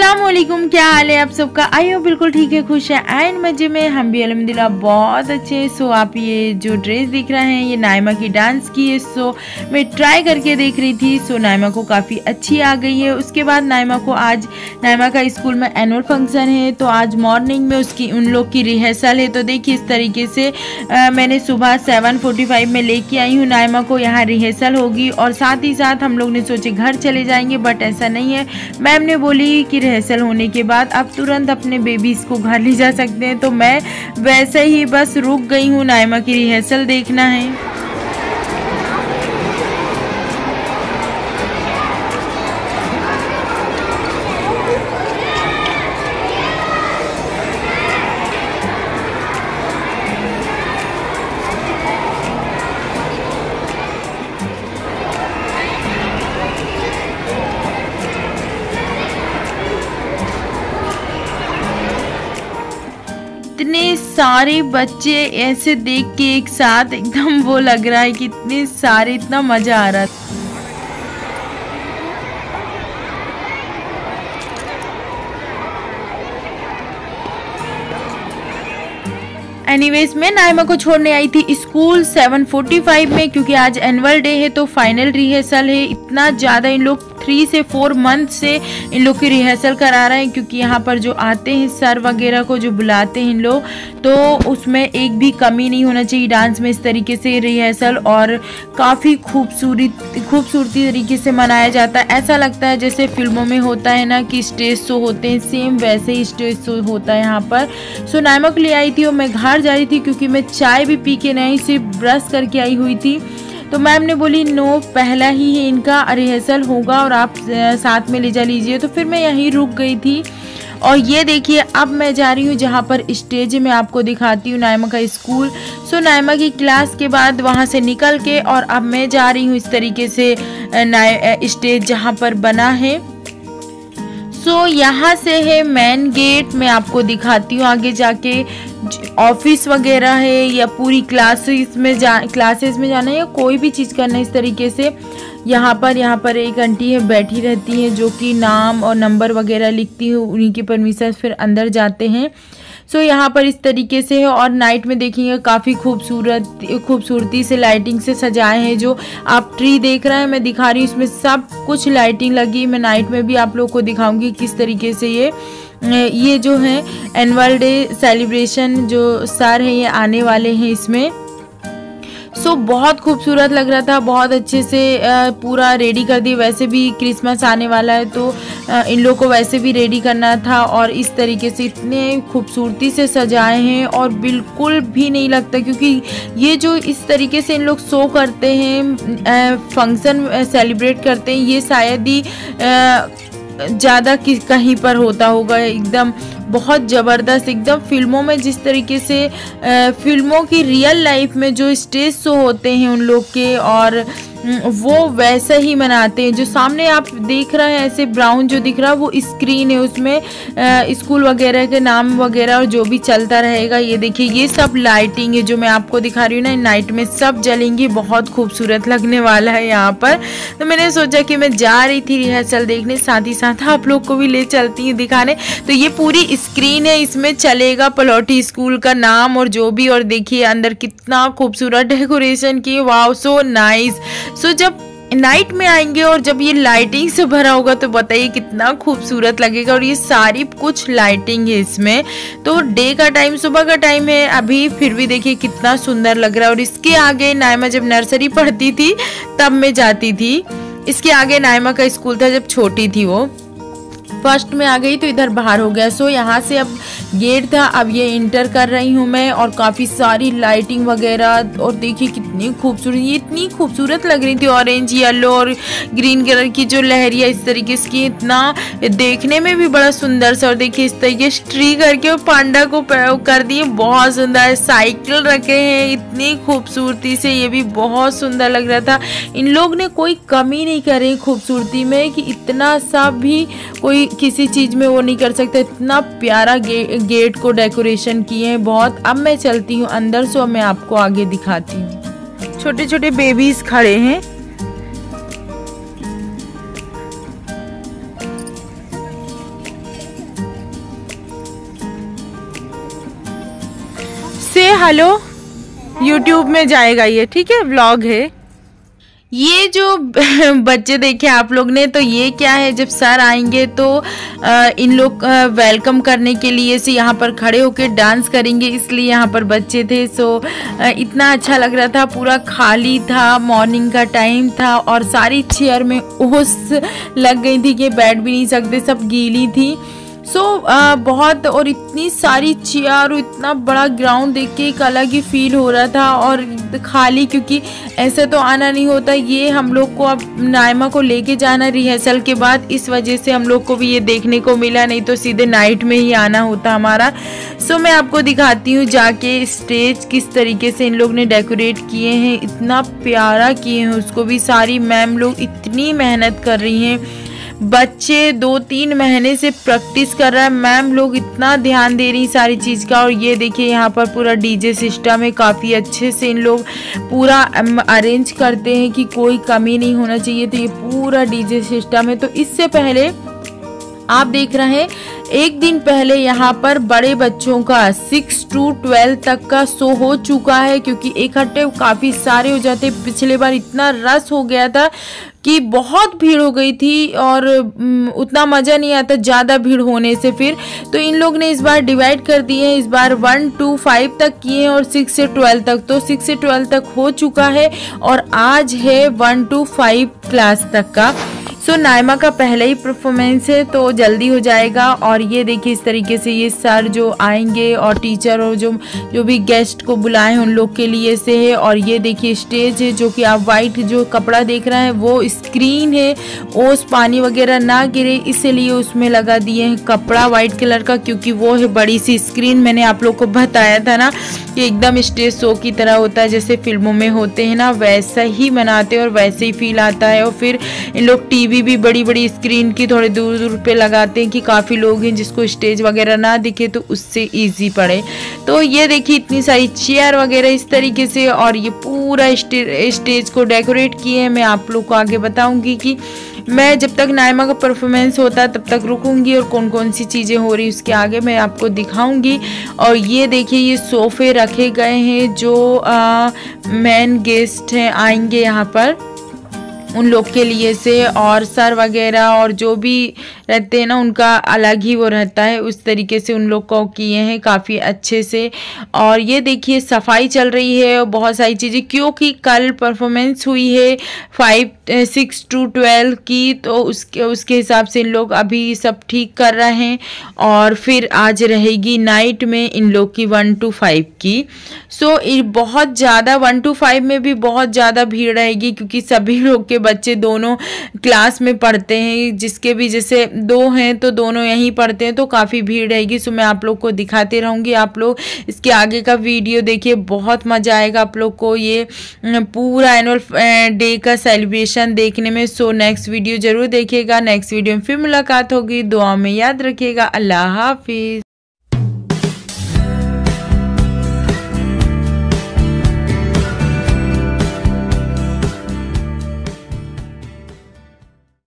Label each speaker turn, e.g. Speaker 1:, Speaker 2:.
Speaker 1: अस्सलामुअलैकुम, क्या हाल है आप सबका। आई हो बिल्कुल ठीक है, खुश है एंड मजे में। हम भी अल्हम्दुलिल्लाह बहुत अच्छे। सो आप ये जो ड्रेस दिख रहे हैं ये नाइमा की डांस की है। सो मैं ट्राई करके देख रही थी। सो नाइमा को काफ़ी अच्छी आ गई है। उसके बाद नाइमा को आज नाइमा का स्कूल में एनुअल फंक्शन है, तो आज मॉर्निंग में उसकी उन लोग की रिहर्सल है। तो देखिए इस तरीके से मैंने सुबह 7:45 में लेके आई हूँ नाइमा को। यहाँ रिहर्सल होगी और साथ ही साथ हम लोग ने सोचे घर चले जाएंगे, बट ऐसा नहीं है। मैम ने बोली कि रिहर्सल होने के बाद आप तुरंत अपने बेबीज़ को घर ले जा सकते हैं, तो मैं वैसे ही बस रुक गई हूँ, नाइमा की रिहर्सल देखना है। इतने सारे बच्चे ऐसे देख के एक साथ एकदम वो लग रहा है कि इतने सारे, इतना मजा आ रहा है। एनीवेज मैं नाइमा को छोड़ने आई थी स्कूल 7:45 में, क्योंकि आज एनुअल डे है तो फाइनल रिहर्सल है। इतना ज़्यादा इन लोग 3 से 4 मंथ से इन लोग की रिहर्सल करा रहे हैं, क्योंकि यहाँ पर जो आते हैं सर वगैरह को जो बुलाते हैं इन लोग, तो उसमें एक भी कमी नहीं होना चाहिए डांस में। इस तरीके से रिहर्सल और काफ़ी खूबसूरती तरीके से मनाया जाता है। ऐसा लगता है जैसे फिल्मों में होता है ना कि स्टेज शो होते हैं, सेम वैसे ही स्टेज शो होता है यहाँ पर। सो नाइमा को ले आई थी और मैं घर जा रही थी, क्योंकि मैं चाय भी पी के नहीं, सिर्फ ब्रश करके आई हुई थी। तो मैम ने बोली नो, पहला ही है इनका रिहर्सल होगा और आप साथ में ले जा लीजिए। तो फिर मैं यहीं रुक गई थी। और ये देखिए अब मैं जा रही हूँ जहाँ पर स्टेज में आपको दिखाती हूँ नाइमा का स्कूल। सो नाइमा की क्लास के बाद वहाँ से निकल के और अब मैं जा रही हूँ इस तरीके से स्टेज जहाँ पर बना है। सो यहाँ से है मेन गेट। मैं आपको दिखाती हूँ आगे जाके ऑफिस वगैरह है या पूरी क्लासेस में जाना है या कोई भी चीज़ करना है इस तरीके से। यहाँ पर एक आंटी है बैठी रहती है जो कि नाम और नंबर वगैरह लिखती है, उन्हीं की परमिशन फिर अंदर जाते हैं। सो यहाँ पर इस तरीके से है। और नाइट में देखेंगे काफ़ी खूबसूरती से लाइटिंग से सजाए हैं। जो आप ट्री देख रहे हैं मैं दिखा रही हूँ, इसमें सब कुछ लाइटिंग लगी। मैं नाइट में भी आप लोगों को दिखाऊंगी किस तरीके से ये जो है एनुअल डे सेलिब्रेशन जो सर है ये आने वाले हैं इसमें। सो बहुत खूबसूरत लग रहा था, बहुत अच्छे से पूरा रेडी कर दिया। वैसे भी क्रिसमस आने वाला है तो इन लोगों को वैसे भी रेडी करना था, और इस तरीके से इतने खूबसूरती से सजाए हैं और बिल्कुल भी नहीं लगता, क्योंकि ये जो इस तरीके से इन लोग शो करते हैं, फंक्शन सेलिब्रेट करते हैं, ये शायद ही ज़्यादा कहीं पर होता होगा। एकदम बहुत ज़बरदस्त, एकदम फिल्मों में जिस तरीके से फिल्मों की रियल लाइफ में जो स्टेज शो होते हैं उन लोग के, और वो वैसे ही मनाते हैं। जो सामने आप देख रहे हैं ऐसे ब्राउन जो दिख रहा है वो स्क्रीन है, उसमें स्कूल वगैरह के नाम वगैरह और जो भी चलता रहेगा। ये देखिए ये सब लाइटिंग है जो मैं आपको दिखा रही हूँ ना, नाइट में सब जलेंगी, बहुत खूबसूरत लगने वाला है यहाँ पर। तो मैंने सोचा कि मैं जा रही थी रिहर्सल देखने, साथ ही साथ आप लोग को भी ले चलती हूँ दिखाने। तो ये पूरी स्क्रीन है, इसमें चलेगा पलौटी स्कूल का नाम और जो भी। और देखिए अंदर कितना खूबसूरत डेकोरेशन की, वाओ सो नाइस। सो जब नाइट में आएंगे और जब ये लाइटिंग से भरा होगा तो बताइए कितना खूबसूरत लगेगा। और ये सारी कुछ लाइटिंग है इसमें। तो डे का टाइम, सुबह का टाइम है अभी, फिर भी देखिए कितना सुंदर लग रहा है। और इसके आगे नाइमा जब नर्सरी पढ़ती थी तब मैं जाती थी। इसके आगे नाइमा का स्कूल था जब छोटी थी, वो फर्स्ट में आ गई तो इधर बाहर हो गया। सो यहाँ से अब गेट था, अब ये इंटर कर रही हूँ मैं। और काफ़ी सारी लाइटिंग वगैरह, और देखिए कितनी खूबसूरत, ये इतनी खूबसूरत लग रही थी। ऑरेंज, येलो और ग्रीन कलर की जो लहरियाँ इस तरीके से, इतना देखने में भी बड़ा सुंदर सा। और देखिए इस तरीके से ट्री करके और पांडा को कर दिए, बहुत सुंदर। साइकिल रखे हैं इतनी खूबसूरती से, ये भी बहुत सुंदर लग रहा था। इन लोग ने कोई कमी नहीं करी खूबसूरती में, कि इतना सा भी कोई किसी चीज़ में वो नहीं कर सकता। इतना प्यारा गेट को डेकोरेशन किए हैं बहुत। अब मैं चलती हूँ अंदर, सो मैं आपको आगे दिखाती हूँ। छोटे छोटे बेबीज खड़े हैं। से हेलो। यूट्यूब में जाएगा ये, ठीक है, व्लॉग है। ये जो बच्चे देखे आप लोग ने, तो ये क्या है, जब सर आएंगे तो इन लोग वेलकम करने के लिए से यहाँ पर खड़े होकर डांस करेंगे, इसलिए यहाँ पर बच्चे थे। सो इतना अच्छा लग रहा था, पूरा खाली था, मॉर्निंग का टाइम था और सारी चेयर में ओस लग गई थी कि बैठ भी नहीं सकते, सब गीली थी। सो बहुत, और इतनी सारी चेयर और इतना बड़ा ग्राउंड देख के एक अलग ही फील हो रहा था, और खाली, क्योंकि ऐसे तो आना नहीं होता। ये हम लोग को अब नाइमा को लेके जाना रिहर्सल के बाद, इस वजह से हम लोग को भी ये देखने को मिला, नहीं तो सीधे नाइट में ही आना होता हमारा। सो मैं आपको दिखाती हूँ जाके स्टेज किस तरीके से इन लोग ने डेकोरेट किए हैं, इतना प्यारा किए हैं उसको भी। सारी मैम लोग इतनी मेहनत कर रही हैं, बच्चे 2-3 महीने से प्रैक्टिस कर रहा है, मैम लोग इतना ध्यान दे रही सारी चीज़ का। और ये देखिए यहाँ पर पूरा डीजे सिस्टम है, काफ़ी अच्छे से इन लोग पूरा अरेंज करते हैं कि कोई कमी नहीं होना चाहिए। तो ये पूरा डीजे सिस्टम है। तो इससे पहले आप देख रहे हैं, एक दिन पहले यहाँ पर बड़े बच्चों का 6 to 12 तक का शो हो चुका है, क्योंकि इकट्ठे काफ़ी सारे हो जाते। पिछले बार इतना रश हो गया था कि बहुत भीड़ हो गई थी और उतना मज़ा नहीं आता ज़्यादा भीड़ होने से। फिर तो इन लोग ने इस बार डिवाइड कर दिए हैं, इस बार 1 to 5 तक किए हैं और 6 से 12 तक। तो 6 से 12 तक हो चुका है और आज है 1 to 5 क्लास तक का। सो नाइमा का पहले ही परफॉर्मेंस है तो जल्दी हो जाएगा। और ये देखिए इस तरीके से ये सर जो आएंगे और टीचर और जो भी गेस्ट को बुलाए हैं उन लोग के लिए से है। और ये देखिए स्टेज है, जो कि आप वाइट जो कपड़ा देख रहे हैं वो स्क्रीन है, ओस पानी वगैरह ना गिरे इसलिए उसमें लगा दिए हैं कपड़ा वाइट कलर का, क्योंकि वो है बड़ी सी स्क्रीन। मैंने आप लोग को बताया था ना कि एकदम स्टेज शो की तरह होता है, जैसे फिल्मों में होते हैं ना, वैसा ही बनाते हैं और वैसे ही फील आता है। और फिर इन लोग टीवी भी बड़ी बड़ी स्क्रीन की थोड़े दूर दूर पे लगाते हैं कि काफ़ी लोग हैं जिसको स्टेज वगैरह ना दिखे तो उससे इजी पड़े। तो ये देखिए इतनी सारी चेयर वगैरह इस तरीके से, और ये पूरा स्टेज को डेकोरेट किए हैं। मैं आप लोग को आगे बताऊंगी कि मैं जब तक नाइमा का परफॉर्मेंस होता है तब तक रुकूंगी और कौन कौन सी चीज़ें हो रही उसके आगे मैं आपको दिखाऊंगी। और ये देखिए ये सोफ़े रखे गए हैं, जो मेन गेस्ट हैं आएंगे यहाँ पर उन लोग के लिए से, और सर वगैरह और जो भी रहते हैं ना उनका अलग ही वो रहता है, उस तरीके से उन लोग को किए हैं काफ़ी अच्छे से। और ये देखिए सफाई चल रही है और बहुत सारी चीज़ें, क्योंकि कल परफॉर्मेंस हुई है 6 to 12 की, तो उसके हिसाब से इन लोग अभी सब ठीक कर रहे हैं। और फिर आज रहेगी नाइट में इन लोग की 1 to 5 की। सो बहुत ज़्यादा 1 to 5 में भी बहुत ज़्यादा भीड़ रहेगी, क्योंकि सभी लोग के बच्चे दोनों क्लास में पढ़ते हैं, जिसके भी जैसे 2 हैं तो दोनों यहीं पढ़ते हैं, तो काफ़ी भीड़ रहेगी। सो मैं आप लोग को दिखाते रहूँगी, आप लोग इसके आगे का वीडियो देखिए, बहुत मज़ा आएगा आप लोग को ये पूरा एनुअल डे का सेलिब्रेशन देखने में। सो नेक्स्ट वीडियो ज़रूर देखिएगा, नेक्स्ट वीडियो में फिर मुलाकात होगी। दुआ में याद रखिएगा। अल्लाह हाफिज़।